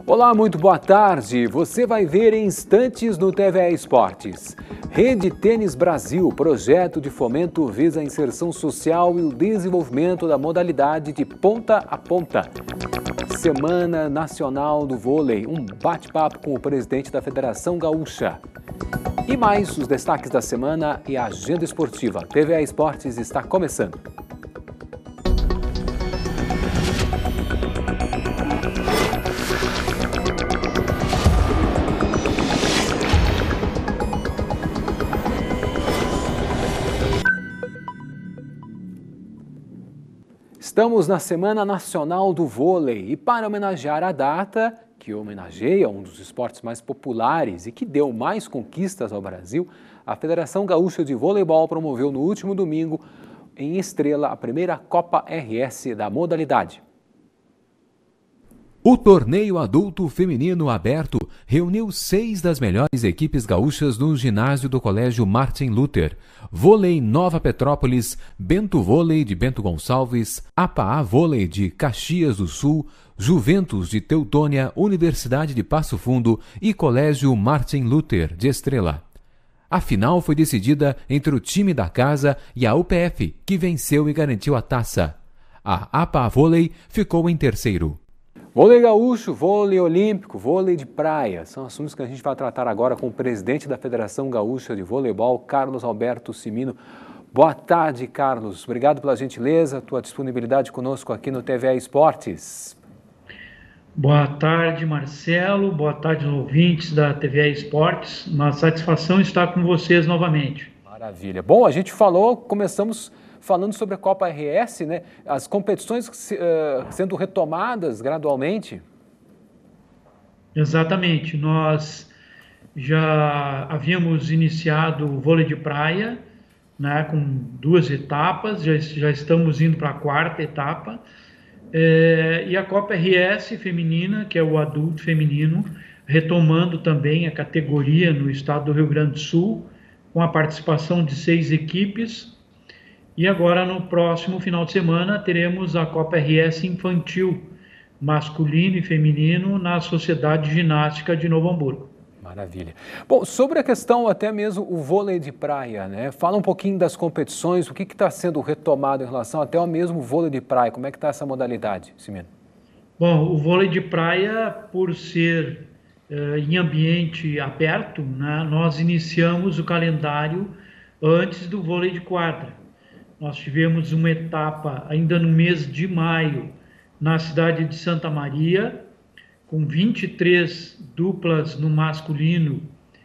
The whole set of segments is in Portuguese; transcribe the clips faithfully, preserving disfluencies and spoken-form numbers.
Olá, muito boa tarde. Você vai ver em instantes no T V E Esportes. Rede Tênis Brasil, projeto de fomento visa a inserção social e o desenvolvimento da modalidade de ponta a ponta. Semana Nacional do Vôlei, um bate-papo com o presidente da Federação Gaúcha. E mais os destaques da semana e a agenda esportiva. T V E Esportes está começando. Estamos na Semana Nacional do Vôlei e para homenagear a data, que homenageia um dos esportes mais populares e que deu mais conquistas ao Brasil, a Federação Gaúcha de Voleibol promoveu no último domingo em Estrela a primeira Copa R S da modalidade. O torneio adulto feminino aberto reuniu seis das melhores equipes gaúchas no ginásio do Colégio Martin Luther. Vôlei Nova Petrópolis, Bento Vôlei de Bento Gonçalves, A P A Vôlei de Caxias do Sul, Juventus de Teutônia, Universidade de Passo Fundo e Colégio Martin Luther de Estrela. A final foi decidida entre o time da casa e a U P F, que venceu e garantiu a taça. A A P A Vôlei ficou em terceiro. Vôlei gaúcho, vôlei olímpico, vôlei de praia, são assuntos que a gente vai tratar agora com o presidente da Federação Gaúcha de Voleibol, Carlos Alberto Cimino. Boa tarde, Carlos. Obrigado pela gentileza, tua disponibilidade conosco aqui no T V E Esportes. Boa tarde, Marcelo. Boa tarde aos ouvintes da T V E Esportes. Uma satisfação estar com vocês novamente. Maravilha. Bom, a gente falou, começamos falando sobre a Copa R S, né? As competições uh, sendo retomadas gradualmente. Exatamente. Nós já havíamos iniciado o vôlei de praia, né, com duas etapas, já, já estamos indo para a quarta etapa. É, e a Copa R S feminina, que é o adulto feminino, retomando também a categoria no estado do Rio Grande do Sul, com a participação de seis equipes. E agora, no próximo final de semana, teremos a Copa R S infantil, masculino e feminino, na Sociedade Ginástica de Novo Hamburgo. Maravilha. Bom, sobre a questão até mesmo o vôlei de praia, né? Fala um pouquinho das competições, o que está sendo retomado em relação até ao mesmo vôlei de praia, como é que está essa modalidade, Cimino? Bom, o vôlei de praia, por ser uh, em ambiente aberto, né, nós iniciamos o calendário antes do vôlei de quadra. Nós tivemos uma etapa ainda no mês de maio na cidade de Santa Maria, com vinte e três duplas no masculino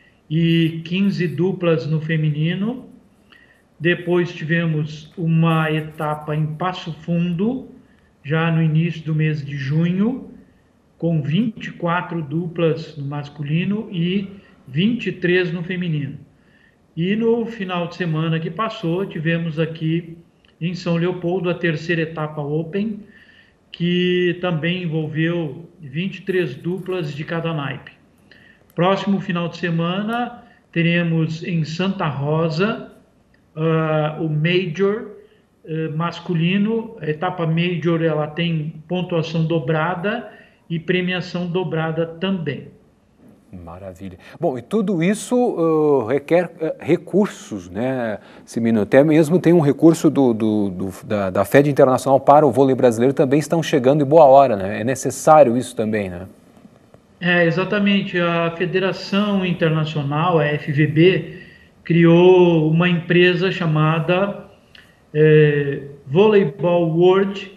e quinze duplas no feminino. Depois tivemos uma etapa em Passo Fundo, já no início do mês de junho, com vinte e quatro duplas no masculino e vinte e três no feminino. E no final de semana que passou, tivemos aqui em São Leopoldo a terceira etapa Open, que também envolveu vinte e três duplas de cada naipe. Próximo final de semana, teremos em Santa Rosa uh, o Major uh, masculino. A etapa Major ela tem pontuação dobrada e premiação dobrada também. Maravilha. Bom, e tudo isso uh, requer uh, recursos, né, Cimino? Até mesmo tem um recurso do, do, do, da, da F E D Internacional para o vôlei brasileiro, também estão chegando em boa hora, né? É necessário isso também, né? É, exatamente. A Federação Internacional, a F V B, criou uma empresa chamada é, Volleyball World,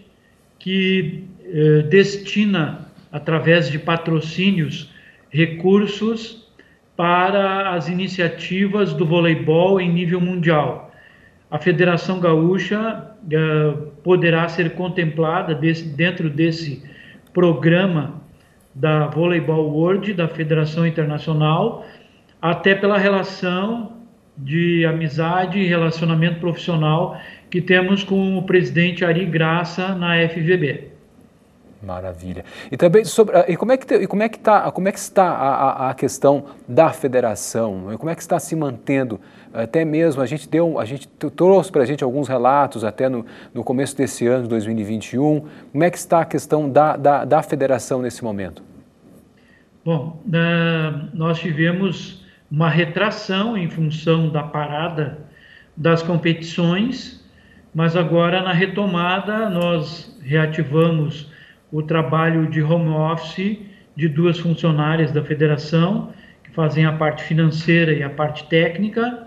que é, destina, através de patrocínios, recursos para as iniciativas do voleibol em nível mundial. A Federação Gaúcha uh, poderá ser contemplada desse, dentro desse programa da Volleyball World, da Federação Internacional, até pela relação de amizade e relacionamento profissional que temos com o presidente Ari Graça na F V B. Maravilha. E também sobre e como é que e como é que tá, como é que está a, a, a questão da federação? Como é que está se mantendo? Até mesmo a gente deu, a gente trouxe para a gente alguns relatos até no, no começo desse ano, dois mil e vinte e um. Como é que está a questão da, da, da federação nesse momento? Bom, nós tivemos uma retração em função da parada das competições, mas agora na retomada nós reativamos o trabalho de home office de duas funcionárias da federação, que fazem a parte financeira e a parte técnica,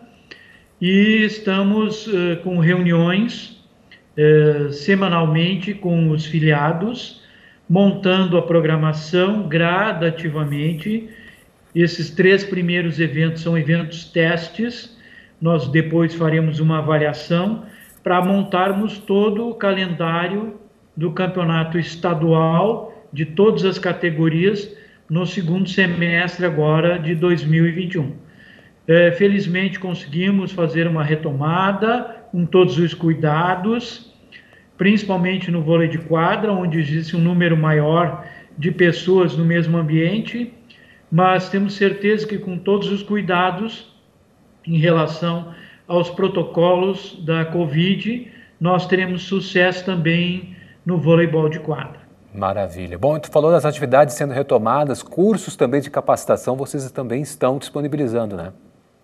e estamos uh, com reuniões uh, semanalmente com os filiados, montando a programação gradativamente. Esses três primeiros eventos são eventos testes, nós depois faremos uma avaliação para montarmos todo o calendário do campeonato estadual de todas as categorias no segundo semestre agora de dois mil e vinte e um. É, felizmente conseguimos fazer uma retomada com todos os cuidados, principalmente no vôlei de quadra, onde existe um número maior de pessoas no mesmo ambiente, mas temos certeza que com todos os cuidados em relação aos protocolos da Covid, nós teremos sucesso também no voleibol de quadra. Maravilha. Bom, tu falou das atividades sendo retomadas, cursos também de capacitação, vocês também estão disponibilizando, né?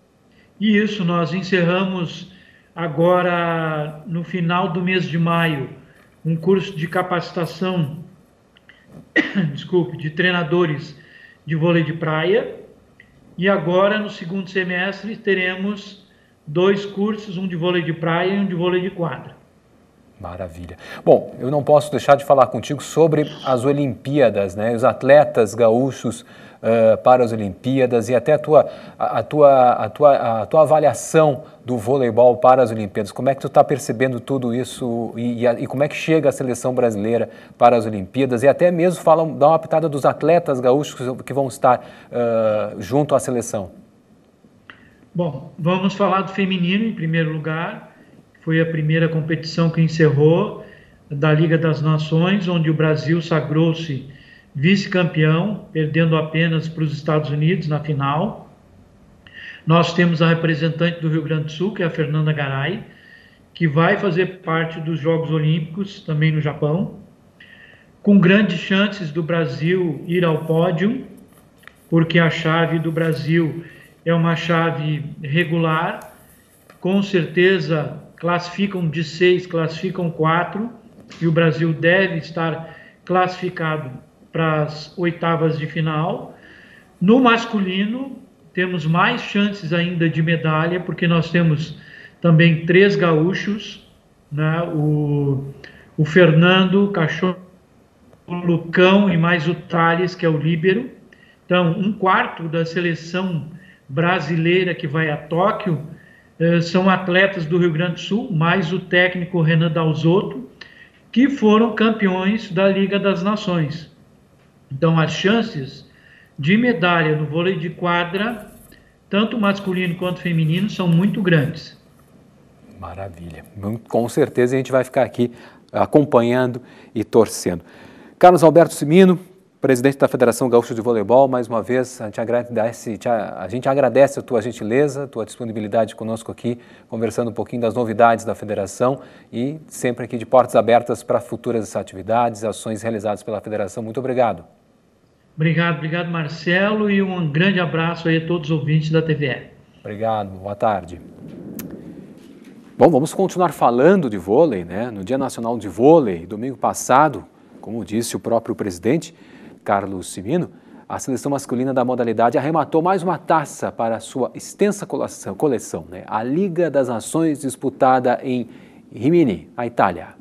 E isso, nós encerramos agora, no final do mês de maio, um curso de capacitação, desculpe, de treinadores de vôlei de praia, e agora, no segundo semestre, teremos dois cursos, um de vôlei de praia e um de vôlei de quadra. Maravilha. Bom, eu não posso deixar de falar contigo sobre as Olimpíadas, né? Os atletas gaúchos uh, para as Olimpíadas e até a tua, a, a, tua, a, tua, a tua avaliação do voleibol para as Olimpíadas. Como é que tu está percebendo tudo isso e, e, a, e como é que chega a seleção brasileira para as Olimpíadas? E até mesmo fala, dá uma pitada dos atletas gaúchos que vão estar uh, junto à seleção. Bom, vamos falar do feminino em primeiro lugar. Foi a primeira competição que encerrou da Liga das Nações, onde o Brasil sagrou-se vice-campeão, perdendo apenas para os Estados Unidos na final. Nós temos a representante do Rio Grande do Sul, que é a Fernanda Garay, que vai fazer parte dos Jogos Olímpicos, também no Japão, com grandes chances do Brasil ir ao pódio, porque a chave do Brasil é uma chave regular, com certeza classificam de seis, classificam quatro, e o Brasil deve estar classificado para as oitavas de final. No masculino, temos mais chances ainda de medalha, porque nós temos também três gaúchos, né? o, o Fernando, o Cachorro, o Lucão e mais o Thales, que é o líbero. Então, um quarto da seleção brasileira que vai a Tóquio são atletas do Rio Grande do Sul, mais o técnico Renan Dalzotto, que foram campeões da Liga das Nações. Então, as chances de medalha no vôlei de quadra, tanto masculino quanto feminino, são muito grandes. Maravilha. Com certeza a gente vai ficar aqui acompanhando e torcendo. Carlos Alberto Cimino, presidente da Federação Gaúcha de Voleibol, mais uma vez a gente agradece, a gente agradece a tua gentileza, a tua disponibilidade conosco aqui, conversando um pouquinho das novidades da Federação e sempre aqui de portas abertas para futuras atividades, ações realizadas pela Federação. Muito obrigado. Obrigado, obrigado Marcelo, e um grande abraço aí a todos os ouvintes da T V E. Obrigado, boa tarde. Bom, vamos continuar falando de vôlei, né? No Dia Nacional de Vôlei, domingo passado, como disse o próprio presidente, Carlos Cimino, a seleção masculina da modalidade arrematou mais uma taça para a sua extensa coleção, coleção, né? A Liga das Nações, disputada em Rimini, na Itália.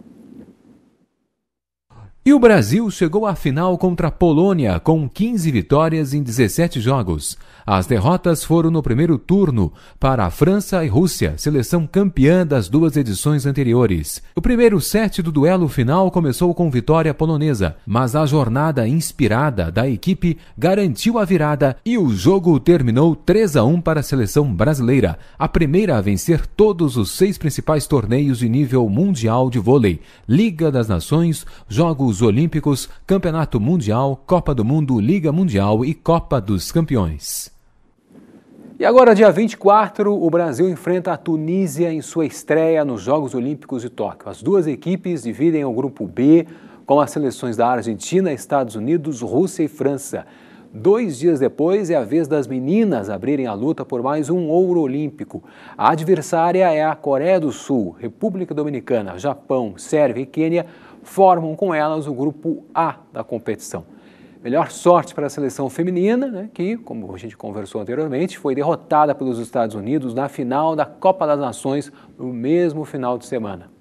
E o Brasil chegou à final contra a Polônia com quinze vitórias em dezessete jogos. As derrotas foram no primeiro turno para a França e Rússia, seleção campeã das duas edições anteriores. O primeiro set do duelo final começou com vitória polonesa, mas a jornada inspirada da equipe garantiu a virada e o jogo terminou três a um para a seleção brasileira, a primeira a vencer todos os seis principais torneios de nível mundial de vôlei: Liga das Nações, Jogos Olímpicos, Campeonato Mundial, Copa do Mundo, Liga Mundial e Copa dos Campeões. E agora, dia vinte e quatro, o Brasil enfrenta a Tunísia em sua estreia nos Jogos Olímpicos de Tóquio. As duas equipes dividem o grupo B com as seleções da Argentina, Estados Unidos, Rússia e França. Dois dias depois, é a vez das meninas abrirem a luta por mais um ouro olímpico. A adversária é a Coreia do Sul. República Dominicana, Japão, Sérvia e Quênia formam com elas o grupo A da competição. Melhor sorte para a seleção feminina, né, que, como a gente conversou anteriormente, foi derrotada pelos Estados Unidos na final da Copa das Nações no mesmo final de semana.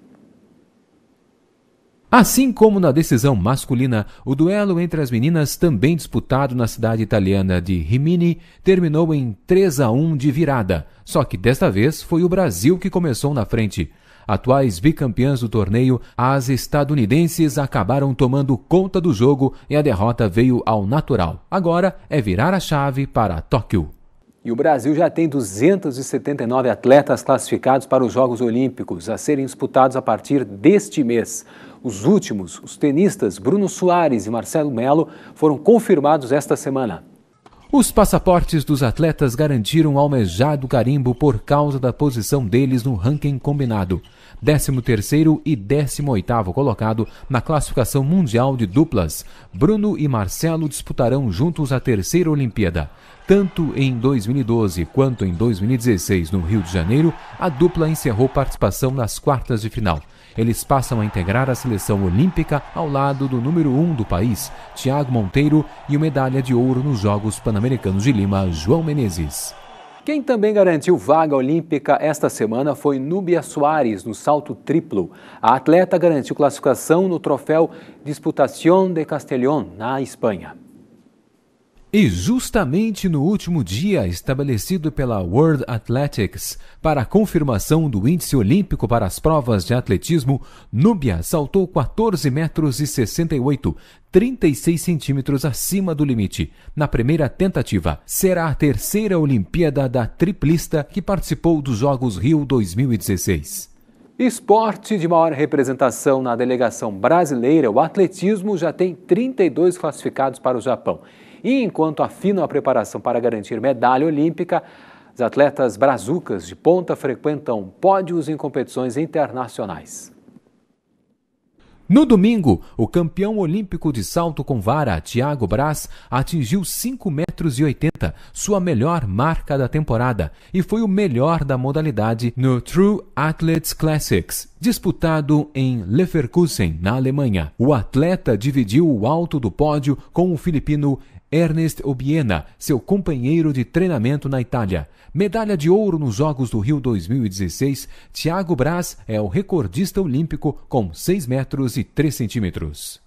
Assim como na decisão masculina, o duelo entre as meninas, também disputado na cidade italiana de Rimini, terminou em três a um de virada. Só que desta vez foi o Brasil que começou na frente. Atuais bicampeãs do torneio, as estadunidenses acabaram tomando conta do jogo e a derrota veio ao natural. Agora é virar a chave para Tóquio. E o Brasil já tem duzentos e setenta e nove atletas classificados para os Jogos Olímpicos, a serem disputados a partir deste mês. Os últimos, os tenistas Bruno Soares e Marcelo Melo, foram confirmados esta semana. Os passaportes dos atletas garantiram um almejado carimbo por causa da posição deles no ranking combinado. décimo terceiro e décimo oitavo colocado na classificação mundial de duplas. Bruno e Marcelo disputarão juntos a terceira Olimpíada. Tanto em dois mil e doze quanto em dois mil e dezesseis, no Rio de Janeiro, a dupla encerrou participação nas quartas de final. Eles passam a integrar a seleção olímpica ao lado do número um do país, Thiago Monteiro, e o medalha de ouro nos Jogos Pan-Americanos de Lima, João Menezes. Quem também garantiu vaga olímpica esta semana foi Núbia Soares, no salto triplo. A atleta garantiu classificação no troféu Disputación de Castellón, na Espanha. E justamente no último dia estabelecido pela World Athletics para a confirmação do índice olímpico para as provas de atletismo, Núbia saltou quatorze metros e sessenta e oito, trinta e seis centímetros acima do limite. Na primeira tentativa, será a terceira Olimpíada da triplista que participou dos Jogos Rio dois mil e dezesseis. Esporte de maior representação na delegação brasileira, o atletismo já tem trinta e dois classificados para o Japão. E enquanto afinam a preparação para garantir medalha olímpica, os atletas brazucas de ponta frequentam pódios em competições internacionais. No domingo, o campeão olímpico de salto com vara, Thiago Braz, atingiu cinco metros e oitenta, sua melhor marca da temporada, e foi o melhor da modalidade no True Athletes Classics, disputado em Leverkusen, na Alemanha. O atleta dividiu o alto do pódio com o filipino Ernest Obiena, seu companheiro de treinamento na Itália. Medalha de ouro nos Jogos do Rio dois mil e dezesseis, Thiago Braz é o recordista olímpico com seis metros e três centímetros.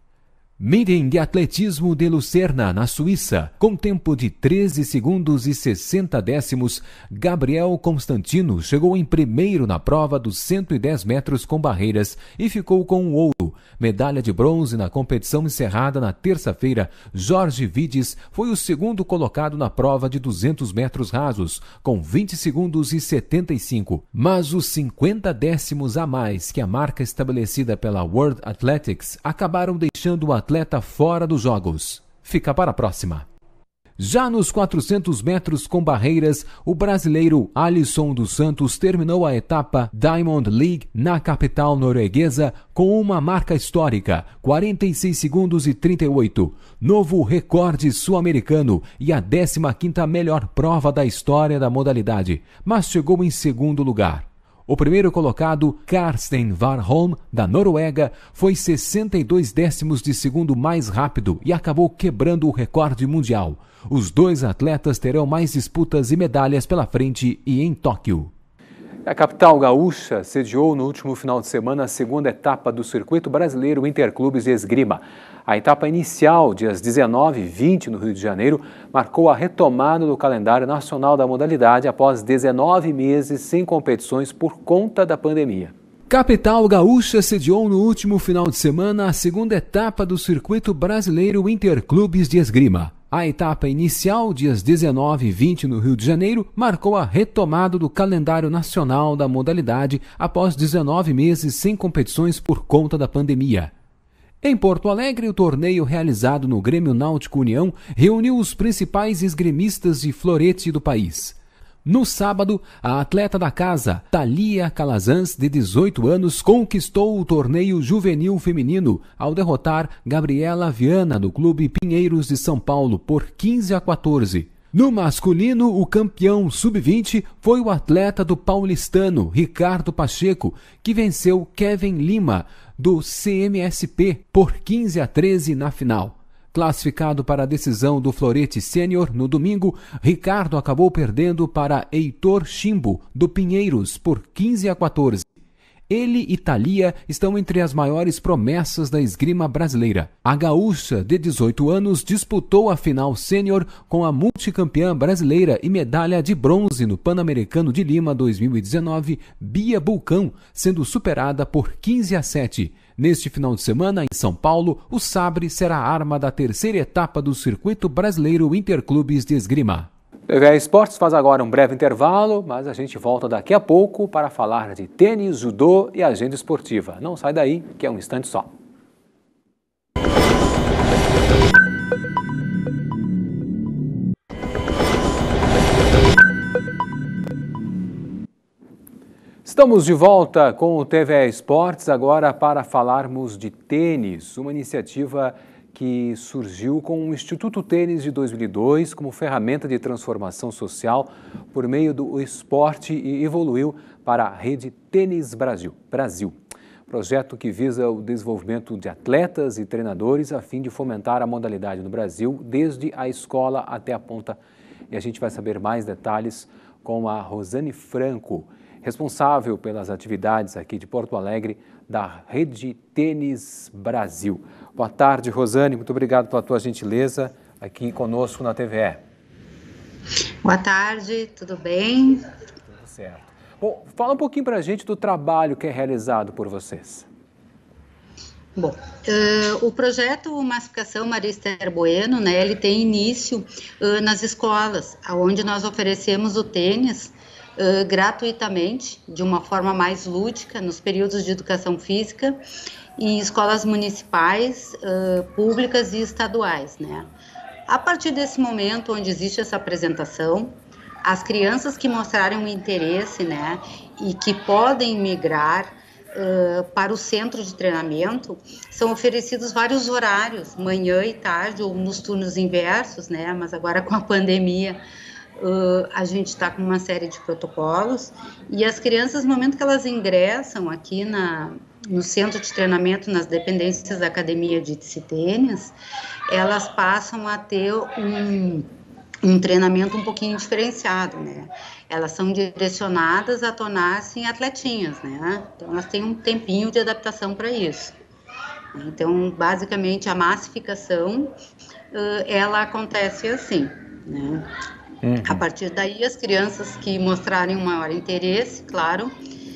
Meeting de atletismo de Lucerna, na Suíça. Com tempo de treze segundos e sessenta décimos, Gabriel Constantino chegou em primeiro na prova dos cento e dez metros com barreiras e ficou com o ouro. Medalha de bronze na competição encerrada na terça-feira, Jorge Vides foi o segundo colocado na prova de duzentos metros rasos, com vinte segundos e setenta e cinco. Mas os cinquenta décimos a mais que a marca estabelecida pela World Athletics acabaram deixando o atleta fora dos Jogos. Fica para a próxima. Já nos quatrocentos metros com barreiras, o brasileiro Alisson dos Santos terminou a etapa Diamond League na capital norueguesa com uma marca histórica, quarenta e seis segundos e trinta e oito, novo recorde sul-americano e a décima quinta melhor prova da história da modalidade, mas chegou em segundo lugar. O primeiro colocado, Karsten Warholm, da Noruega, foi sessenta e dois décimos de segundo mais rápido e acabou quebrando o recorde mundial. Os dois atletas terão mais disputas e medalhas pela frente e em Tóquio. A capital gaúcha sediou no último final de semana a segunda etapa do Circuito Brasileiro Interclubes de Esgrima. A etapa inicial, dias dezenove e vinte, no Rio de Janeiro, marcou a retomada do calendário nacional da modalidade após dezenove meses sem competições por conta da pandemia. Capital gaúcha sediou no último final de semana a segunda etapa do Circuito Brasileiro Interclubes de Esgrima. A etapa inicial, dias dezenove e vinte, no Rio de Janeiro, marcou a retomada do calendário nacional da modalidade após dezenove meses sem competições por conta da pandemia. Em Porto Alegre, o torneio realizado no Grêmio Náutico União reuniu os principais esgrimistas de florete do país. No sábado, a atleta da casa, Thalia Calazans, de dezoito anos, conquistou o torneio juvenil feminino ao derrotar Gabriela Viana, do Clube Pinheiros de São Paulo, por quinze a quatorze. No masculino, o campeão sub vinte foi o atleta do paulistano, Ricardo Pacheco, que venceu Kevin Lima, do C M S P, por quinze a treze na final. Classificado para a decisão do Florete Sênior no domingo, Ricardo acabou perdendo para Heitor Chimbo, do Pinheiros, por quinze a quatorze. Ele e Thalia estão entre as maiores promessas da esgrima brasileira. A gaúcha, de dezoito anos, disputou a final sênior com a multicampeã brasileira e medalha de bronze no Pan-Americano de Lima dois mil e dezenove, Bia Bulcão, sendo superada por quinze a sete. Neste final de semana, em São Paulo, o sabre será a arma da terceira etapa do Circuito Brasileiro Interclubes de Esgrima. T V Esportes faz agora um breve intervalo, mas a gente volta daqui a pouco para falar de tênis, judô e agenda esportiva. Não sai daí, que é um instante só. Estamos de volta com o T V Esportes agora para falarmos de tênis, uma iniciativa que surgiu com o Instituto Tênis de dois mil e dois como ferramenta de transformação social por meio do esporte e evoluiu para a Rede Tênis Brasil. Brasil. Projeto que visa o desenvolvimento de atletas e treinadores a fim de fomentar a modalidade no Brasil, desde a escola até a ponta. E a gente vai saber mais detalhes com a Rosane Franco, responsável pelas atividades aqui de Porto Alegre da Rede Tênis Brasil. Boa tarde, Rosane. Muito obrigado pela tua gentileza aqui conosco na T V E. Boa tarde, tudo bem? Tudo certo. Bom, fala um pouquinho para a gente do trabalho que é realizado por vocês. Bom, uh, o projeto Massificação Maria Esther Bueno, né, ele tem início uh, nas escolas, onde nós oferecemos o tênis Uh, gratuitamente, de uma forma mais lúdica, nos períodos de educação física, em escolas municipais, uh, públicas e estaduais, né? A partir desse momento onde existe essa apresentação, as crianças que mostrarem um interesse, né, e que podem migrar uh, para o centro de treinamento, são oferecidos vários horários, manhã e tarde, ou nos turnos inversos, né, mas agora com a pandemia, Uh, a gente está com uma série de protocolos e as crianças, no momento que elas ingressam aqui na, no centro de treinamento, nas dependências da Academia de Tênis, elas passam a ter um, um treinamento um pouquinho diferenciado, né? Elas são direcionadas a tornar-se atletinhas, né? Então, elas têm um tempinho de adaptação para isso. Então, basicamente, a massificação, uh, ela acontece assim, né? Uhum. A partir daí, as crianças que mostrarem um maior interesse, claro,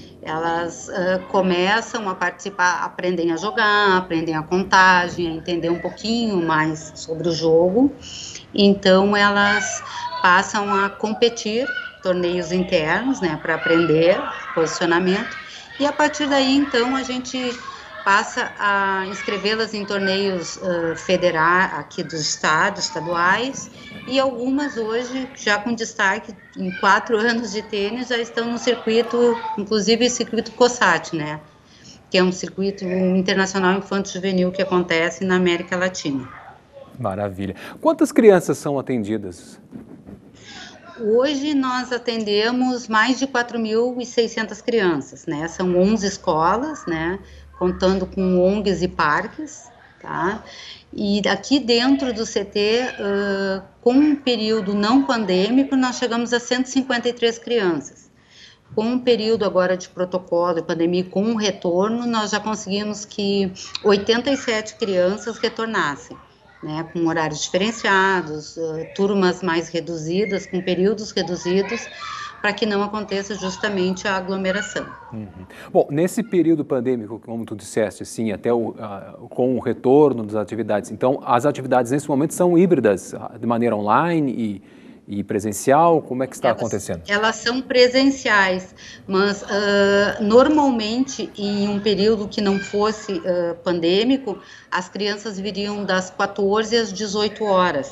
elas uh, começam a participar, aprendem a jogar, aprendem a contagem, a entender um pouquinho mais sobre o jogo. Então, elas passam a competir, torneios internos, né, para aprender posicionamento. E a partir daí, então, a gente passa a inscrevê-las em torneios uh, federais aqui dos estados, estaduais, e algumas hoje, já com destaque, em quatro anos de tênis, já estão no circuito, inclusive o circuito COSAT, né? Que é um circuito internacional infanto-juvenil que acontece na América Latina. Maravilha. Quantas crianças são atendidas? Hoje nós atendemos mais de quatro mil e seiscentas crianças, né? São onze escolas, né? Contando com O N Gs e parques, tá? E aqui dentro do C T, uh, com um período não pandêmico, nós chegamos a cento e cinquenta e três crianças. Com um período agora de protocolo e pandemia, com um retorno, nós já conseguimos que oitenta e sete crianças retornassem, né? Com horários diferenciados, uh, turmas mais reduzidas, com períodos reduzidos, para que não aconteça justamente a aglomeração. Uhum. Bom, nesse período pandêmico, como tu disseste, sim, até o, uh, com o retorno das atividades, então as atividades nesse momento são híbridas, de maneira online e, e presencial, como é que está elas, acontecendo? Elas são presenciais, mas uh, normalmente em um período que não fosse uh, pandêmico, as crianças viriam das quatorze às dezoito horas.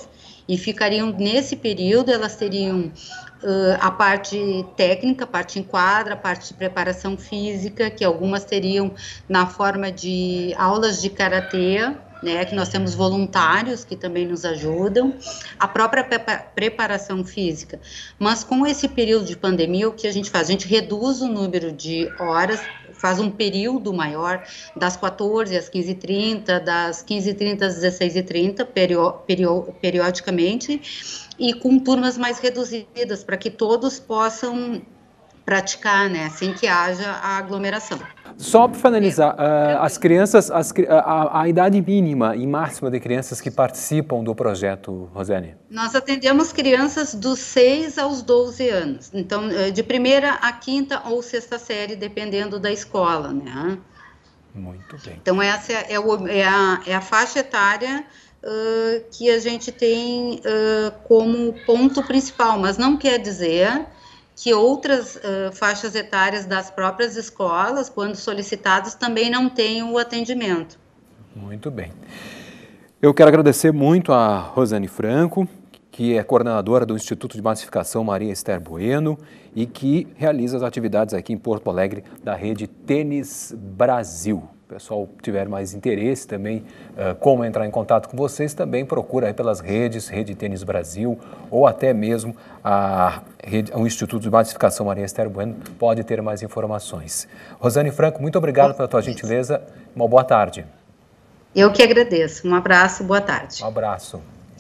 E ficariam, nesse período, elas teriam uh, a parte técnica, a parte em quadra, a parte de preparação física, que algumas teriam na forma de aulas de karatê, né, que nós temos voluntários que também nos ajudam, a própria preparação física. Mas com esse período de pandemia, o que a gente faz? A gente reduz o número de horas, faz um período maior, das quatorze às quinze e trinta, das quinze e trinta às dezesseis e trinta, perio, perio, periodicamente, e com turmas mais reduzidas, para que todos possam praticar, né, sem que haja a aglomeração. Só para finalizar, uh, as crianças, as, a, a idade mínima e máxima de crianças que participam do projeto, Rosane? Nós atendemos crianças dos seis aos doze anos, então de primeira a quinta ou sexta série, dependendo da escola, né? Muito bem. Então essa é, o, é, a, é a faixa etária uh, que a gente tem uh, como ponto principal, mas não quer dizer que outras uh, faixas etárias das próprias escolas, quando solicitadas, também não tenham o atendimento. Muito bem. Eu quero agradecer muito a Rosane Franco, que é coordenadora do Instituto de Massificação Maria Esther Bueno e que realiza as atividades aqui em Porto Alegre da rede Tênis Brasil. O pessoal tiver mais interesse também, uh, como entrar em contato com vocês, também procura aí pelas redes, Rede Tênis Brasil, ou até mesmo a rede, o Instituto de Massificação Maria Esther Bueno pode ter mais informações. Rosane Franco, muito obrigado pela tua gentileza, uma boa tarde. Eu que agradeço, um abraço, boa tarde. Um abraço.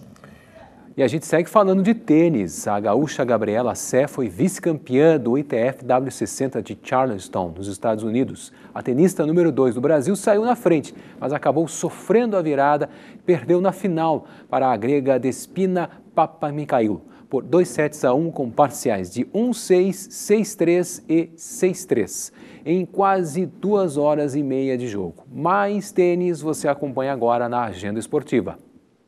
E a gente segue falando de tênis. A gaúcha Gabriela Sé foi vice-campeã do I T F W sessenta de Charleston, nos Estados Unidos. A tenista número dois do Brasil saiu na frente, mas acabou sofrendo a virada e perdeu na final para a grega Despina Papamikaiou, por dois sets a um com parciais de um seis, seis três e seis três, em quase duas horas e meia de jogo. Mais tênis você acompanha agora na Agenda Esportiva.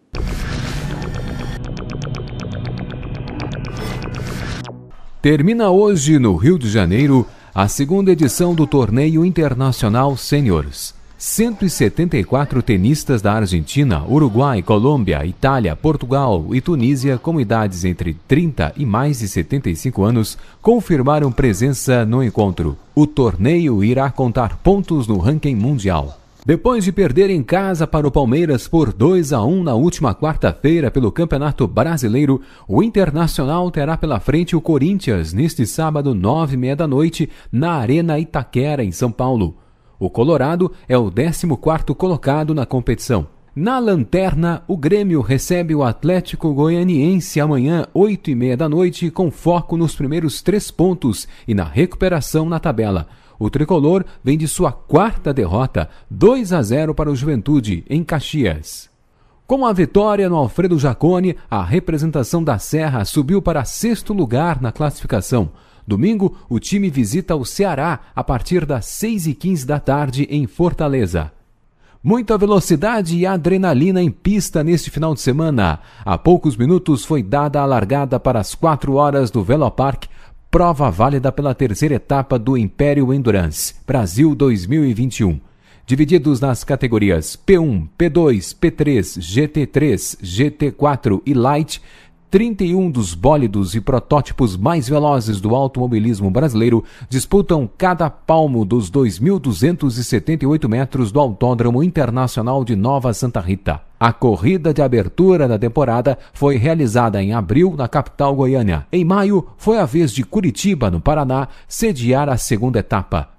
Termina hoje, no Rio de Janeiro, a segunda edição do Torneio Internacional Sêniores. cento e setenta e quatro tenistas da Argentina, Uruguai, Colômbia, Itália, Portugal e Tunísia, com idades entre trinta e mais de setenta e cinco anos, confirmaram presença no encontro. O torneio irá contar pontos no ranking mundial. Depois de perder em casa para o Palmeiras por dois a um na última quarta-feira pelo Campeonato Brasileiro, o Internacional terá pela frente o Corinthians neste sábado, nove e meia da noite, na Arena Itaquera, em São Paulo. O Colorado é o décimo quarto colocado na competição. Na lanterna, o Grêmio recebe o Atlético Goianiense amanhã, oito e meia da noite, com foco nos primeiros três pontos e na recuperação na tabela. O tricolor vem de sua quarta derrota, dois a zero para o Juventude, em Caxias. Com a vitória no Alfredo Jaconi, a representação da Serra subiu para sexto lugar na classificação. Domingo, o time visita o Ceará a partir das seis e quinze da tarde em Fortaleza. Muita velocidade e adrenalina em pista neste final de semana. Há poucos minutos foi dada a largada para as quatro horas do Velopark, prova válida pela terceira etapa do Império Endurance, Brasil dois mil e vinte e um. Divididos nas categorias P um, P dois, P três, G T três, G T quatro e Light, trinta e um dos bólidos e protótipos mais velozes do automobilismo brasileiro disputam cada palmo dos dois mil duzentos e setenta e oito metros do Autódromo Internacional de Nova Santa Rita. A corrida de abertura da temporada foi realizada em abril na capital goiana. Em maio, foi a vez de Curitiba, no Paraná, sediar a segunda etapa.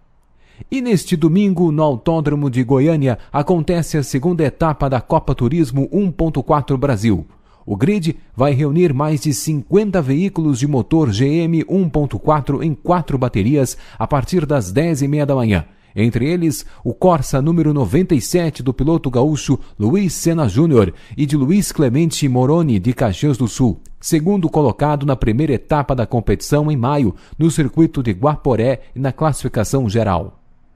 E neste domingo, no Autódromo de Goiânia, acontece a segunda etapa da Copa Turismo um ponto quatro Brasil. O grid vai reunir mais de cinquenta veículos de motor G M um ponto quatro em quatro baterias a partir das dez e meia da manhã. Entre eles, o Corsa número noventa e sete do piloto gaúcho Luiz Sena Júnior e de Luiz Clemente Moroni, de Caxias do Sul, segundo colocado na primeira etapa da competição em maio, no circuito de Guaporé e na classificação geral.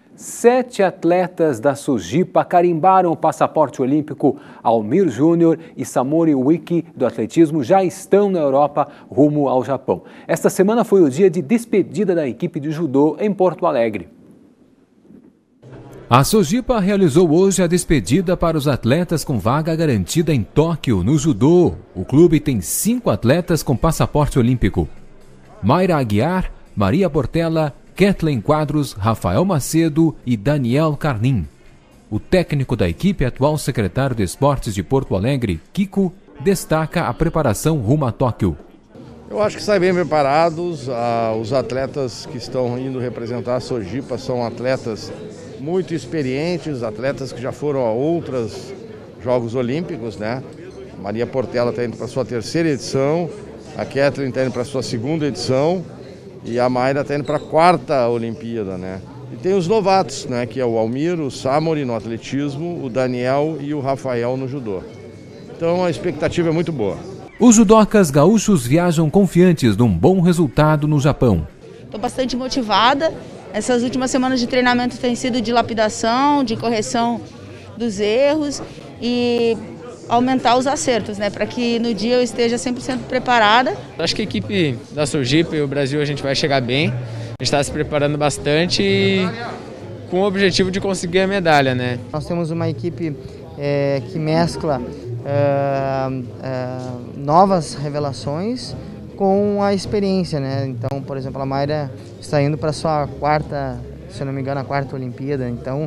Sete atletas da Sojipa carimbaram o passaporte olímpico. Almir Júnior e Samori Wiki, do atletismo, já estão na Europa rumo ao Japão. Esta semana foi o dia de despedida da equipe de judô em Porto Alegre. A Sojipa realizou hoje a despedida para os atletas com vaga garantida em Tóquio, no judô. O clube tem cinco atletas com passaporte olímpico: Mayra Aguiar, Maria Portela, Kathleen Quadros, Rafael Macedo e Daniel Carnim. O técnico da equipe, atual secretário de Esportes de Porto Alegre, Kiko, destaca a preparação rumo a Tóquio. Eu acho que saem bem preparados. Ah, os atletas que estão indo representar a Sojipa são atletas muito experientes, atletas que já foram a outros Jogos Olímpicos, né? Maria Portela está indo para a sua terceira edição, a Kathleen está indo para a sua segunda edição e a Mayra está indo para a quarta Olimpíada, né? E tem os novatos, né? Que é o Almir, o Samori no atletismo, o Daniel e o Rafael no judô. Então a expectativa é muito boa. Os judocas gaúchos viajam confiantes de um bom resultado no Japão. Estou bastante motivada. Essas últimas semanas de treinamento têm sido de lapidação, de correção dos erros e aumentar os acertos, né, para que no dia eu esteja cem por cento preparada. Acho que a equipe da Sojipa e o Brasil a gente vai chegar bem. A gente está se preparando bastante e com o objetivo de conseguir a medalha, né? Nós temos uma equipe é, que mescla é, é, novas revelações com a experiência, né? Então, por exemplo, a Mayra está indo para a sua quarta, se eu não me engano, a quarta Olimpíada. Então,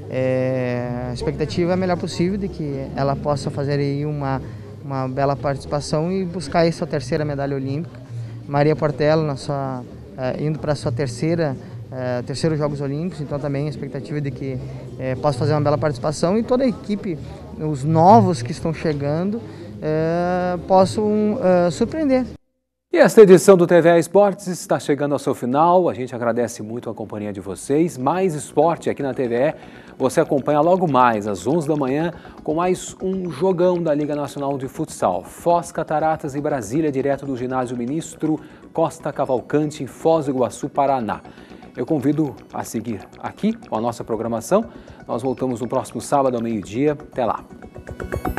é, a expectativa é a melhor possível de que ela possa fazer aí uma, uma bela participação e buscar aí sua terceira medalha olímpica. Maria Portela na sua, é, indo para a sua terceira, é, terceiro Jogos Olímpicos, então também a expectativa de que é, possa fazer uma bela participação e toda a equipe, os novos que estão chegando, é, possam é, surpreender. E esta edição do T V A Esportes está chegando ao seu final. A gente agradece muito a companhia de vocês. Mais esporte aqui na T V E. Você acompanha logo mais, às onze da manhã, com mais um jogão da Liga Nacional de Futsal. Foz, Cataratas e Brasília, direto do ginásio Ministro Costa Cavalcante, em Foz do Iguaçu, Paraná. Eu convido a seguir aqui com a nossa programação. Nós voltamos no próximo sábado ao meio-dia. Até lá.